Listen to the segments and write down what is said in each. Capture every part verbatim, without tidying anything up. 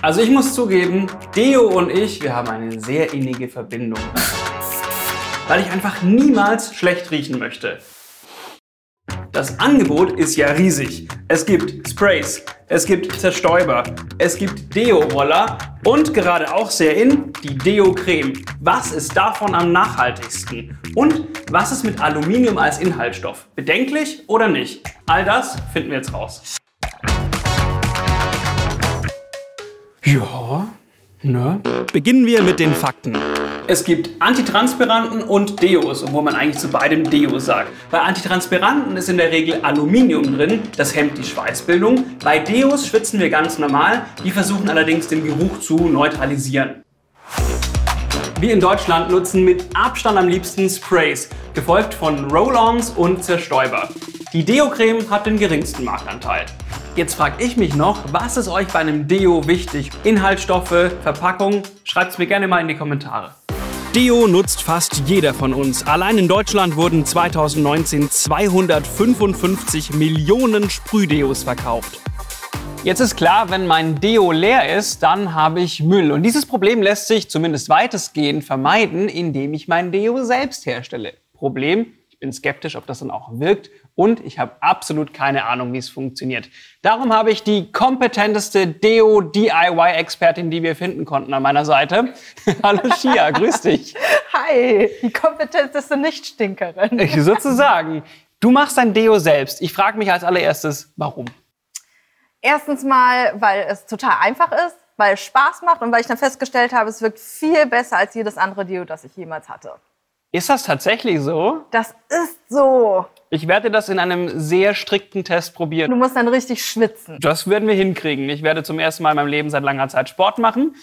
Also ich muss zugeben, Deo und ich, wir haben eine sehr innige Verbindung. Weil ich einfach niemals schlecht riechen möchte. Das Angebot ist ja riesig. Es gibt Sprays, es gibt Zerstäuber, es gibt Deo-Roller und gerade auch sehr in, die Deo-Creme. Was ist davon am nachhaltigsten? Und was ist mit Aluminium als Inhaltsstoff? Bedenklich oder nicht? All das finden wir jetzt raus. Ja, ne? Beginnen wir mit den Fakten. Es gibt Antitranspiranten und Deos, obwohl man eigentlich zu beidem Deo sagt. Bei Antitranspiranten ist in der Regel Aluminium drin, das hemmt die Schweißbildung. Bei Deos schwitzen wir ganz normal, die versuchen allerdings den Geruch zu neutralisieren. Wir in Deutschland nutzen mit Abstand am liebsten Sprays, gefolgt von Roll-Ons und Zerstäuber. Die Deo-Creme hat den geringsten Marktanteil. Jetzt frage ich mich noch, was ist euch bei einem Deo wichtig? Inhaltsstoffe, Verpackung? Schreibt es mir gerne mal in die Kommentare. Deo nutzt fast jeder von uns. Allein in Deutschland wurden zweitausendneunzehn zweihundertfünfundfünfzig Millionen Sprühdeos verkauft. Jetzt ist klar, wenn mein Deo leer ist, dann habe ich Müll. Und dieses Problem lässt sich zumindest weitestgehend vermeiden, indem ich mein Deo selbst herstelle. Problem: ich bin skeptisch, ob das dann auch wirkt. Und ich habe absolut keine Ahnung, wie es funktioniert. Darum habe ich die kompetenteste Deo-D I Y-Expertin, die wir finden konnten, an meiner Seite. Hallo Shia, grüß dich. Hi, die kompetenteste Nichtstinkerin. Sozusagen. Du machst dein Deo selbst. Ich frage mich als allererstes, warum? Erstens mal, weil es total einfach ist, weil es Spaß macht und weil ich dann festgestellt habe, es wirkt viel besser als jedes andere Deo, das ich jemals hatte. Ist das tatsächlich so? Das ist so. Ich werde das in einem sehr strikten Test probieren. Du musst dann richtig schwitzen. Das werden wir hinkriegen. Ich werde zum ersten Mal in meinem Leben seit langer Zeit Sport machen.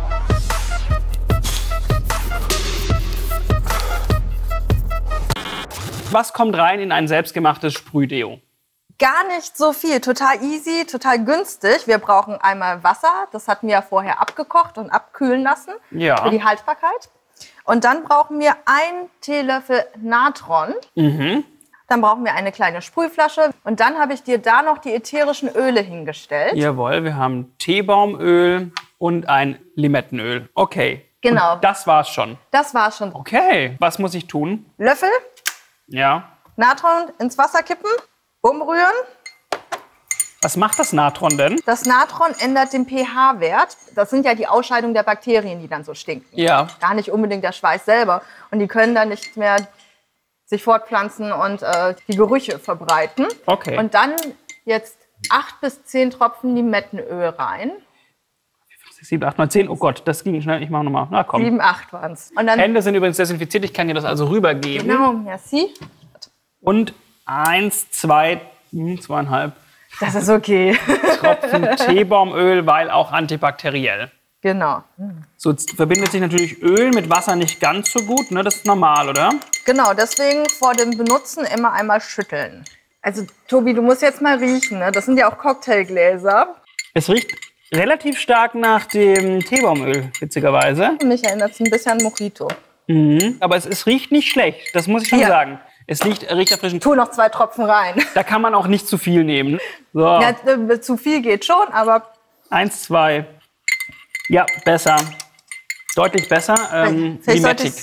Was kommt rein in ein selbstgemachtes Sprühdeo? Gar nicht so viel. Total easy, total günstig. Wir brauchen einmal Wasser. Das hatten wir ja vorher abgekocht und abkühlen lassen. Ja. Für die Haltbarkeit. Und dann brauchen wir einen Teelöffel Natron. Mhm. Dann brauchen wir eine kleine Sprühflasche. Und dann habe ich dir da noch die ätherischen Öle hingestellt. Jawohl, wir haben Teebaumöl und ein Limettenöl. Okay. Genau. Und das war's schon. Das war's schon. Okay. Was muss ich tun? Löffel, Ja. Natron ins Wasser kippen, umrühren. Was macht das Natron denn? Das Natron ändert den pH-Wert. Das sind ja die Ausscheidungen der Bakterien, die dann so stinken. Ja. Gar nicht unbedingt der Schweiß selber. Und die können dann nicht mehr sich fortpflanzen und äh, die Gerüche verbreiten. Okay. Und dann jetzt acht bis zehn Tropfen Limettenöl rein. sieben, acht, neun, zehn. Oh Gott, das ging schnell. Ich mache nochmal. Na komm. sieben, acht waren es. Und dann Hände sind übrigens desinfiziert. Ich kann dir das also rübergeben. genau, merci. Und eins, zwei, hm, zweieinhalb Das ist okay. Tropfen Teebaumöl, weil auch antibakteriell. Genau. So, jetzt verbindet sich natürlich Öl mit Wasser nicht ganz so gut. Ne? Das ist normal, oder? Genau, deswegen vor dem Benutzen immer einmal schütteln. Also Tobi, du musst jetzt mal riechen. Ne? Das sind ja auch Cocktailgläser. Es riecht relativ stark nach dem Teebaumöl, witzigerweise. Mich erinnert es ein bisschen an Mojito. Mhm. Aber es, es riecht nicht schlecht, das muss ich schon Ja. sagen. Es riecht, riecht erfrischend. Tu noch zwei Tropfen rein. Da kann man auch nicht zu viel nehmen. So, Ja, äh, zu viel geht schon, aber eins, zwei. Ja, besser. Deutlich besser. Ähm, vielleicht sollte Limettig.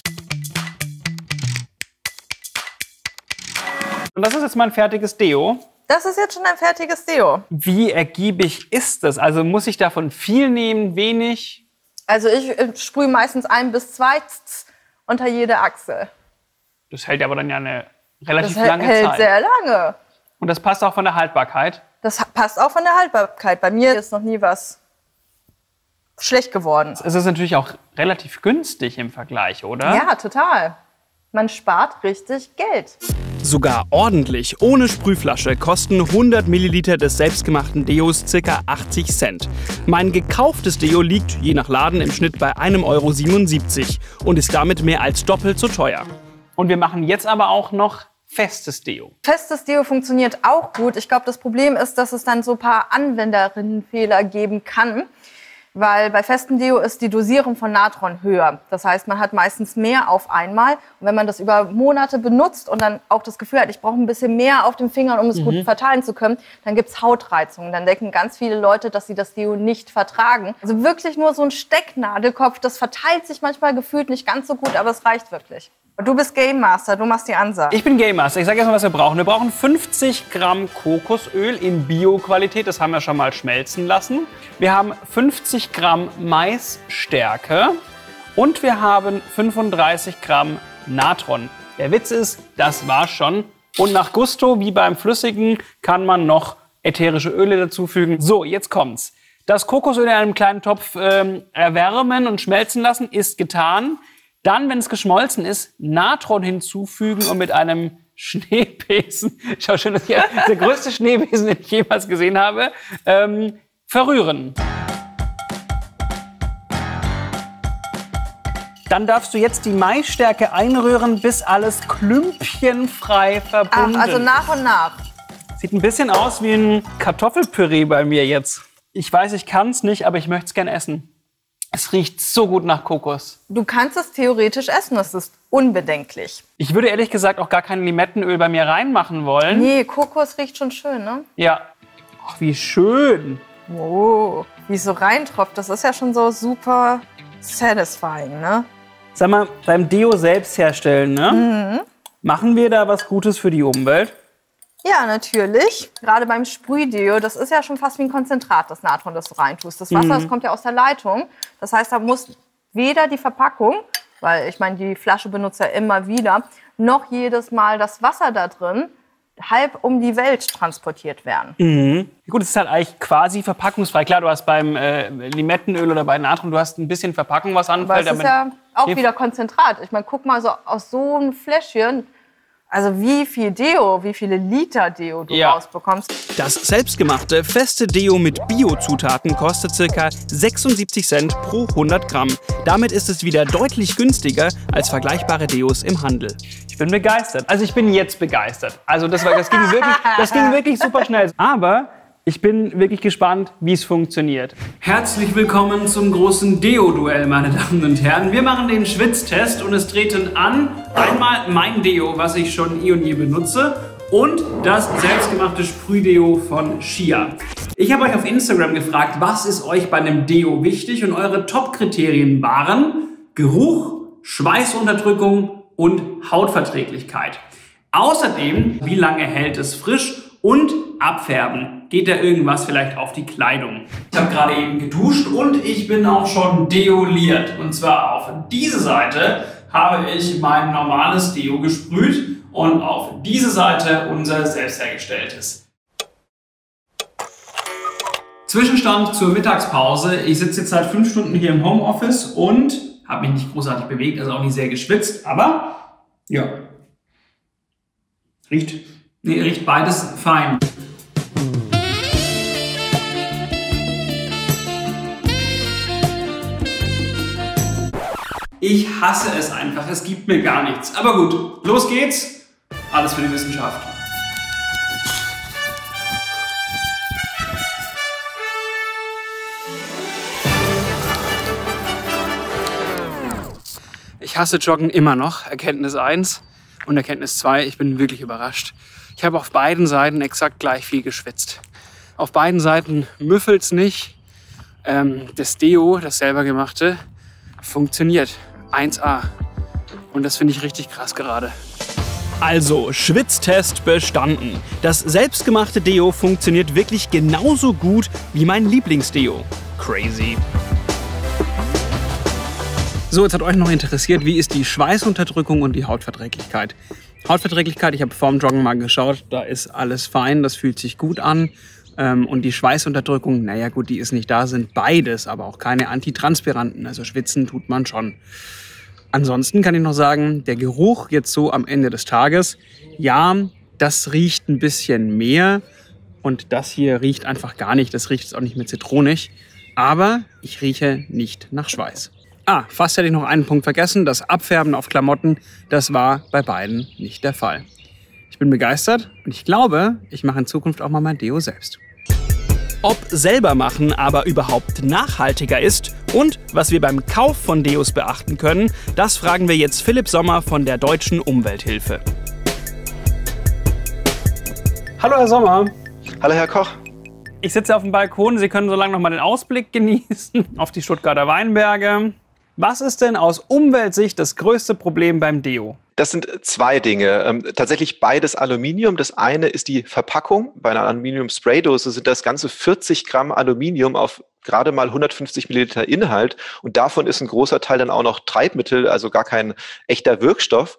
Und das ist jetzt mein fertiges Deo. das ist jetzt schon ein fertiges Deo. Wie ergiebig ist das? Also muss ich davon viel nehmen, wenig? Also ich äh, sprühe meistens ein bis zwei tz, unter jede Achsel. Das hält ja aber dann ja eine Das relativ hält, lange hält Zeit. sehr lange. Und das passt auch von der Haltbarkeit. Das ha- passt auch von der Haltbarkeit. Bei mir ist noch nie was schlecht geworden. Es ist natürlich auch relativ günstig im Vergleich, oder? Ja, total. Man spart richtig Geld. Sogar ordentlich. Ohne Sprühflasche kosten hundert Milliliter des selbstgemachten Deos ca. achtzig Cent. Mein gekauftes Deo liegt je nach Laden im Schnitt bei einem Euro siebenundsiebzig und ist damit mehr als doppelt so teuer. Und wir machen jetzt aber auch noch festes Deo. Festes Deo funktioniert auch gut. Ich glaube, das Problem ist, dass es dann so ein paar Anwenderinnenfehler geben kann. Weil bei festem Deo ist die Dosierung von Natron höher. Das heißt, man hat meistens mehr auf einmal. Und wenn man das über Monate benutzt und dann auch das Gefühl hat, ich brauche ein bisschen mehr auf den Fingern, um es mhm. gut verteilen zu können, dann gibt es Hautreizungen. Dann denken ganz viele Leute, dass sie das Deo nicht vertragen. Also wirklich nur so ein Stecknadelkopf, das verteilt sich manchmal gefühlt nicht ganz so gut, aber es reicht wirklich. Du bist Game Master, du machst die Ansage. Ich bin Game Master. Ich sage erst mal, was wir brauchen. Wir brauchen fünfzig Gramm Kokosöl in Bio-Qualität. Das haben wir schon mal schmelzen lassen. Wir haben fünfzig Gramm Maisstärke. Und wir haben fünfunddreißig Gramm Natron. Der Witz ist, das war's schon. Und nach Gusto, wie beim Flüssigen, kann man noch ätherische Öle dazufügen. So, jetzt kommt's. Das Kokosöl in einem kleinen Topf ähm, erwärmen und schmelzen lassen ist getan. Dann, wenn es geschmolzen ist, Natron hinzufügen und mit einem Schneebesen, schau schön, das ist der größte Schneebesen, den ich jemals gesehen habe, ähm, verrühren. Dann darfst du jetzt die Maisstärke einrühren, bis alles klümpchenfrei verbunden ist. Ach, also nach und nach. Sieht ein bisschen aus wie ein Kartoffelpüree bei mir jetzt. Ich weiß, ich kann es nicht, aber ich möchte es gern essen. Es riecht so gut nach Kokos. Du kannst es theoretisch essen, das ist unbedenklich. Ich würde ehrlich gesagt auch gar kein Limettenöl bei mir reinmachen wollen. Nee, Kokos riecht schon schön, ne? Ja. Ach, wie schön. Wow, wie es so reintropft, das ist ja schon so super satisfying, ne? Sag mal, beim Deo selbst herstellen, ne? Mhm. Machen wir da was Gutes für die Umwelt? Ja, natürlich. Gerade beim Sprühdeo, das ist ja schon fast wie ein Konzentrat, das Natron, das du reintust. Das Wasser, mhm. das kommt ja aus der Leitung. Das heißt, da muss weder die Verpackung, weil ich meine, die Flasche benutzt ja immer wieder, noch jedes Mal das Wasser da drin halb um die Welt transportiert werden. Mhm. Gut, es ist halt eigentlich quasi verpackungsfrei. Klar, du hast beim äh, Limettenöl oder bei Natron, du hast ein bisschen Verpackung, was anfällt. Aber es ist ja auch wieder Konzentrat. Ich meine, guck mal, so aus so einem Fläschchen, also wie viel Deo, wie viele Liter Deo du ja. rausbekommst. Das selbstgemachte, feste Deo mit Bio-Zutaten kostet ca. sechsundsiebzig Cent pro hundert Gramm. Damit ist es wieder deutlich günstiger als vergleichbare Deos im Handel. Ich bin begeistert. Also ich bin jetzt begeistert. Also das, war, das, ging, wirklich, das ging wirklich super schnell. Aber ich bin wirklich gespannt, wie es funktioniert. Herzlich willkommen zum großen Deo-Duell, meine Damen und Herren. Wir machen den Schwitztest und es treten an einmal mein Deo, was ich schon eh und je benutze, und das selbstgemachte Sprühdeo von Shia. Ich habe euch auf Instagram gefragt, was ist euch bei einem Deo wichtig, und eure Top-Kriterien waren Geruch, Schweißunterdrückung und Hautverträglichkeit. Außerdem, wie lange hält es frisch und Abfärben. Geht da irgendwas vielleicht auf die Kleidung? Ich habe gerade eben geduscht und ich bin auch schon deoliert. Und zwar auf diese Seite habe ich mein normales Deo gesprüht und auf diese Seite unser selbst hergestelltes. Zwischenstand zur Mittagspause. Ich sitze jetzt seit fünf Stunden hier im Homeoffice und habe mich nicht großartig bewegt, also auch nicht sehr geschwitzt, aber ja, riecht, nee, riecht beides fein. Ich hasse es einfach, es gibt mir gar nichts. Aber gut, los geht's. Alles für die Wissenschaft. Ich hasse Joggen immer noch. Erkenntnis eins und Erkenntnis zwei. Ich bin wirklich überrascht. Ich habe auf beiden Seiten exakt gleich viel geschwitzt. Auf beiden Seiten müffelt's nicht. Ähm, das Deo, das selber gemachte, funktioniert. eins A. Und das finde ich richtig krass gerade. Also, Schwitztest bestanden. Das selbstgemachte Deo funktioniert wirklich genauso gut wie mein Lieblingsdeo. Crazy. So, jetzt hat euch noch interessiert, wie ist die Schweißunterdrückung und die Hautverträglichkeit. Hautverträglichkeit, ich habe vorm Joggen mal geschaut, da ist alles fein, das fühlt sich gut an. Und die Schweißunterdrückung, naja gut, die ist nicht da, sind beides, aber auch keine Antitranspiranten, also schwitzen tut man schon. Ansonsten kann ich noch sagen, der Geruch jetzt so am Ende des Tages, ja, das riecht ein bisschen mehr und das hier riecht einfach gar nicht, das riecht jetzt auch nicht mehr zitronig, aber ich rieche nicht nach Schweiß. Ah, fast hätte ich noch einen Punkt vergessen, das Abfärben auf Klamotten, das war bei beiden nicht der Fall. Ich bin begeistert und ich glaube, ich mache in Zukunft auch mal mein Deo selbst. Ob selber machen aber überhaupt nachhaltiger ist und was wir beim Kauf von Deos beachten können, das fragen wir jetzt Philipp Sommer von der Deutschen Umwelthilfe. Hallo Herr Sommer. Hallo Herr Koch. Ich sitze auf dem Balkon, Sie können so lange noch mal den Ausblick genießen auf die Stuttgarter Weinberge. Was ist denn aus Umweltsicht das größte Problem beim Deo? Das sind zwei Dinge. Ähm, tatsächlich beides Aluminium. Das eine ist die Verpackung. Bei einer Aluminium-Spraydose sind das ganze vierzig Gramm Aluminium auf gerade mal hundertfünfzig Milliliter Inhalt. Und davon ist ein großer Teil dann auch noch Treibmittel, also gar kein echter Wirkstoff.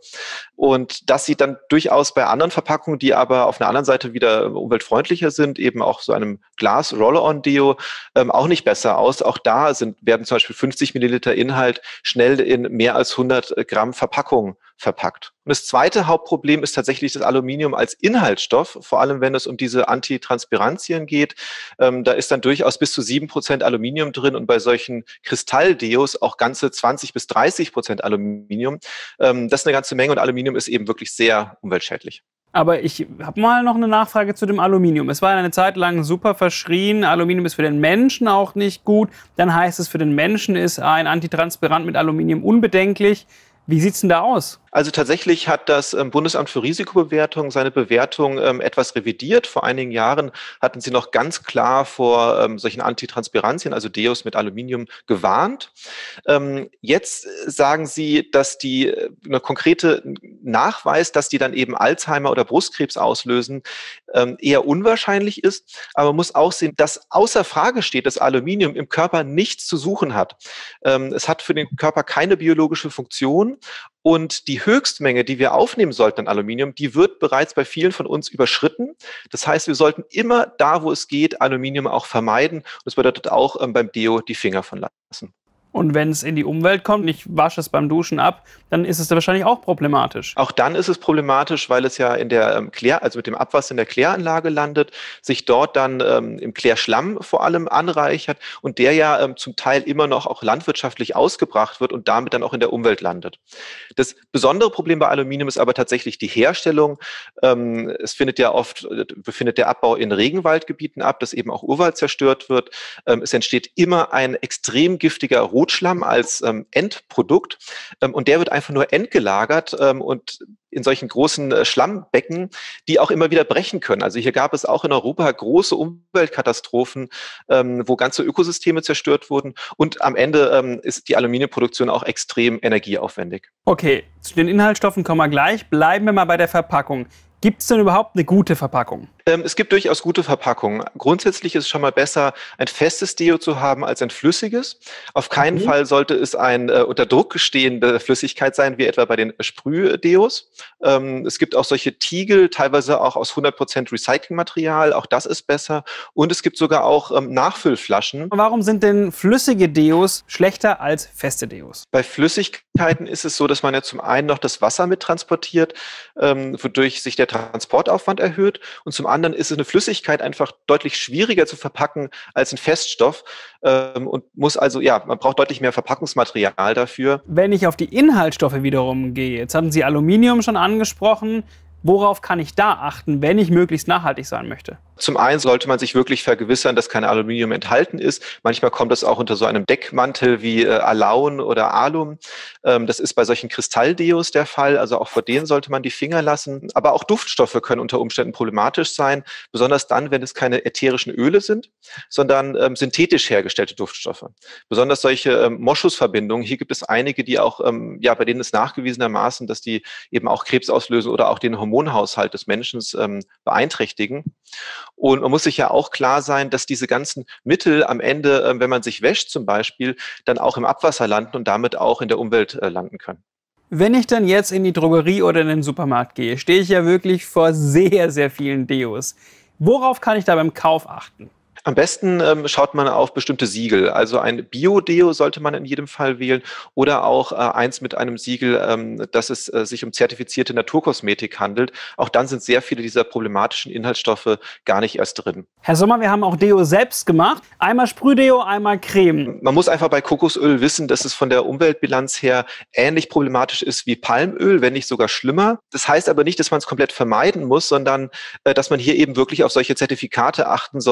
Und das sieht dann durchaus bei anderen Verpackungen, die aber auf einer anderen Seite wieder umweltfreundlicher sind, eben auch so einem Glas-Roll-on-Deo, ähm, auch nicht besser aus. Auch da sind, werden zum Beispiel fünfzig Milliliter Inhalt schnell in mehr als hundert Gramm Verpackung verpackt. Und das zweite Hauptproblem ist tatsächlich das Aluminium als Inhaltsstoff, vor allem wenn es um diese Antitranspirantien geht. Ähm, da ist dann durchaus bis zu sieben Prozent Aluminium drin und bei solchen Kristalldeos auch ganze zwanzig bis dreißig Prozent Aluminium. Ähm, das ist eine ganze Menge und Aluminium ist eben wirklich sehr umweltschädlich. Aber ich habe mal noch eine Nachfrage zu dem Aluminium. Es war eine Zeit lang super verschrien. Aluminium ist für den Menschen auch nicht gut. Dann heißt es, für den Menschen ist ein Antitranspirant mit Aluminium unbedenklich. Wie sieht's denn da aus? Also tatsächlich hat das ähm, Bundesamt für Risikobewertung seine Bewertung ähm, etwas revidiert. Vor einigen Jahren hatten sie noch ganz klar vor ähm, solchen Antitranspirantien, also Deos mit Aluminium, gewarnt. Ähm, jetzt sagen sie, dass die äh, eine konkrete Nachweis, dass die dann eben Alzheimer oder Brustkrebs auslösen, ähm, eher unwahrscheinlich ist. Aber man muss auch sehen, dass außer Frage steht, dass Aluminium im Körper nichts zu suchen hat. Ähm, es hat für den Körper keine biologische Funktion. Und die Höchstmenge, die wir aufnehmen sollten an Aluminium, die wird bereits bei vielen von uns überschritten. Das heißt, wir sollten immer da, wo es geht, Aluminium auch vermeiden. Und das bedeutet auch ähm, beim Deo die Finger von lassen. Und wenn es in die Umwelt kommt, ich wasche es beim Duschen ab, dann ist es da wahrscheinlich auch problematisch. Auch dann ist es problematisch, weil es ja in der ähm, Klär, also mit dem Abwasser in der Kläranlage landet, sich dort dann ähm, im Klärschlamm vor allem anreichert und der ja ähm, zum Teil immer noch auch landwirtschaftlich ausgebracht wird und damit dann auch in der Umwelt landet. Das besondere Problem bei Aluminium ist aber tatsächlich die Herstellung. Ähm, es findet ja oft, äh, befindet der Abbau in Regenwaldgebieten ab, dass eben auch Urwald zerstört wird. Ähm, es entsteht immer ein extrem giftiger Rot Rotschlamm als ähm, Endprodukt ähm, und der wird einfach nur entgelagert ähm, und in solchen großen äh, Schlammbecken, die auch immer wieder brechen können. Also hier gab es auch in Europa große Umweltkatastrophen, ähm, wo ganze Ökosysteme zerstört wurden und am Ende ähm, ist die Aluminiumproduktion auch extrem energieaufwendig. Okay, zu den Inhaltsstoffen kommen wir gleich. Bleiben wir mal bei der Verpackung. Gibt es denn überhaupt eine gute Verpackung? Ähm, es gibt durchaus gute Verpackungen. Grundsätzlich ist es schon mal besser, ein festes Deo zu haben als ein flüssiges. Auf keinen mhm. Fall sollte es eine äh, unter Druck stehende Flüssigkeit sein, wie etwa bei den Sprühdeos. Ähm, es gibt auch solche Tiegel, teilweise auch aus hundert Prozent Recyclingmaterial. Auch das ist besser. Und es gibt sogar auch ähm, Nachfüllflaschen. Warum sind denn flüssige Deos schlechter als feste Deos? Bei Flüssigkeiten ist es so, dass man ja zum einen noch das Wasser mittransportiert, ähm, wodurch sich der Transportaufwand erhöht. Und zum anderen ist eine Flüssigkeit einfach deutlich schwieriger zu verpacken als ein Feststoff ähm, und muss also, ja, man braucht deutlich mehr Verpackungsmaterial dafür. Wenn ich auf die Inhaltsstoffe wiederum gehe, jetzt hatten Sie Aluminium schon angesprochen, worauf kann ich da achten, wenn ich möglichst nachhaltig sein möchte? Zum einen sollte man sich wirklich vergewissern, dass kein Aluminium enthalten ist. Manchmal kommt das auch unter so einem Deckmantel wie äh, Alaun oder Alum. Ähm, das ist bei solchen Kristalldeos der Fall. Also auch vor denen sollte man die Finger lassen. Aber auch Duftstoffe können unter Umständen problematisch sein. Besonders dann, wenn es keine ätherischen Öle sind, sondern ähm, synthetisch hergestellte Duftstoffe. Besonders solche ähm, Moschusverbindungen. Hier gibt es einige, die auch, ähm, ja, bei denen ist nachgewiesenermaßen, dass die eben auch Krebs auslösen oder auch den Hormonhaushalt des Menschen ähm, beeinträchtigen. Und man muss sich ja auch klar sein, dass diese ganzen Mittel am Ende, wenn man sich wäscht zum Beispiel, dann auch im Abwasser landen und damit auch in der Umwelt landen können. Wenn ich dann jetzt in die Drogerie oder in den Supermarkt gehe, stehe ich ja wirklich vor sehr, sehr vielen Deos. Worauf kann ich da beim Kauf achten? Am besten ähm, schaut man auf bestimmte Siegel. Also ein Bio-Deo sollte man in jedem Fall wählen oder auch äh, eins mit einem Siegel, ähm, dass es äh, sich um zertifizierte Naturkosmetik handelt. Auch dann sind sehr viele dieser problematischen Inhaltsstoffe gar nicht erst drin. Herr Sommer, wir haben auch Deo selbst gemacht. Einmal Sprühdeo, einmal Creme. Man muss einfach bei Kokosöl wissen, dass es von der Umweltbilanz her ähnlich problematisch ist wie Palmöl, wenn nicht sogar schlimmer. Das heißt aber nicht, dass man es komplett vermeiden muss, sondern äh, dass man hier eben wirklich auf solche Zertifikate achten soll, eben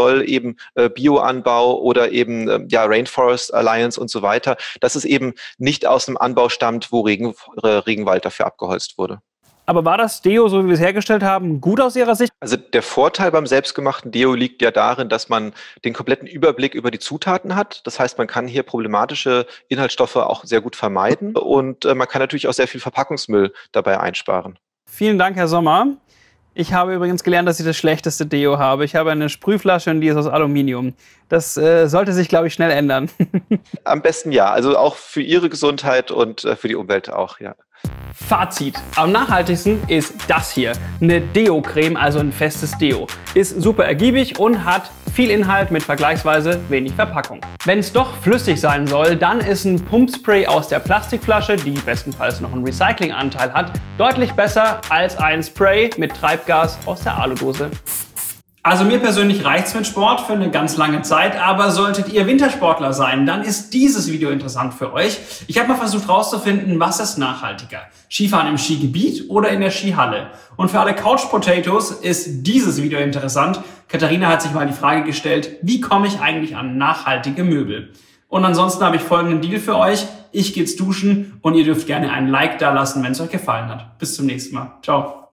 eben äh, Bioanbau oder eben äh, ja, Rainforest Alliance und so weiter, dass es eben nicht aus einem Anbau stammt, wo Regen, äh, Regenwald dafür abgeholzt wurde. Aber war das Deo, so wie wir es hergestellt haben, gut aus Ihrer Sicht? Also der Vorteil beim selbstgemachten Deo liegt ja darin, dass man den kompletten Überblick über die Zutaten hat. Das heißt, man kann hier problematische Inhaltsstoffe auch sehr gut vermeiden und äh, man kann natürlich auch sehr viel Verpackungsmüll dabei einsparen. Vielen Dank, Herr Sommer. Ich habe übrigens gelernt, dass ich das schlechteste Deo habe. Ich habe eine Sprühflasche und die ist aus Aluminium. Das äh, sollte sich, glaube ich, schnell ändern. Am besten ja, also auch für Ihre Gesundheit und äh, für die Umwelt auch, ja. Fazit. Am nachhaltigsten ist das hier. Eine Deo-Creme, also ein festes Deo. Ist super ergiebig und hat viel Inhalt mit vergleichsweise wenig Verpackung. Wenn es doch flüssig sein soll, dann ist ein Pumpspray aus der Plastikflasche, die bestenfalls noch einen Recyclinganteil hat, deutlich besser als ein Spray mit Treibgas aus der Aludose. Also mir persönlich reicht's mit Sport für eine ganz lange Zeit, aber solltet ihr Wintersportler sein, dann ist dieses Video interessant für euch. Ich habe mal versucht herauszufinden, was ist nachhaltiger? Skifahren im Skigebiet oder in der Skihalle? Und für alle Couch Potatoes ist dieses Video interessant. Katharina hat sich mal die Frage gestellt, wie komme ich eigentlich an nachhaltige Möbel? Und ansonsten habe ich folgenden Deal für euch. Ich gehe jetzt duschen und ihr dürft gerne ein Like da lassen, wenn es euch gefallen hat. Bis zum nächsten Mal. Ciao.